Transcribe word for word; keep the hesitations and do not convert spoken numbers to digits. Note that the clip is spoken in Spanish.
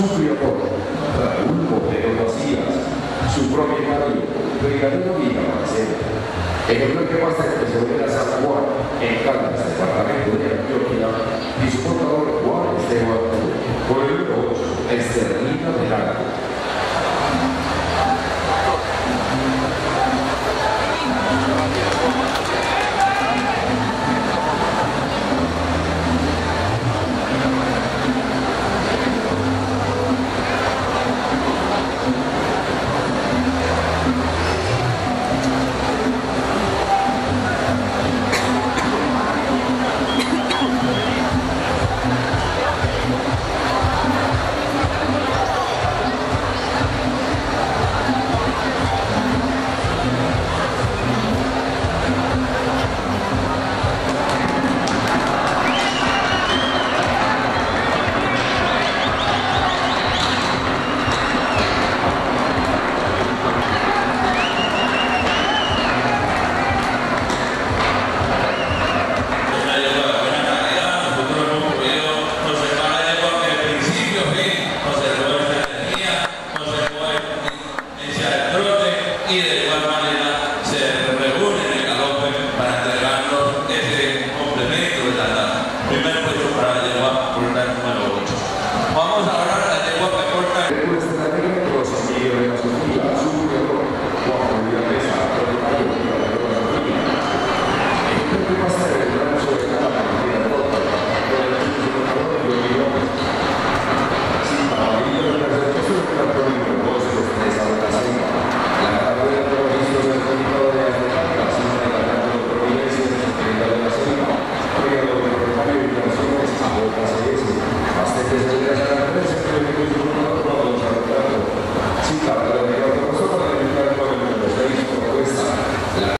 Sufrió todo, Raúl Botero Macías, su propietario, Brigadier Villa Marcelo. En el bloque más de Seguridad San Juan, en Caldas, departamento de Antioquia, y su portador Juan Esteban, por el número ocho, Esternita de Lago. Y de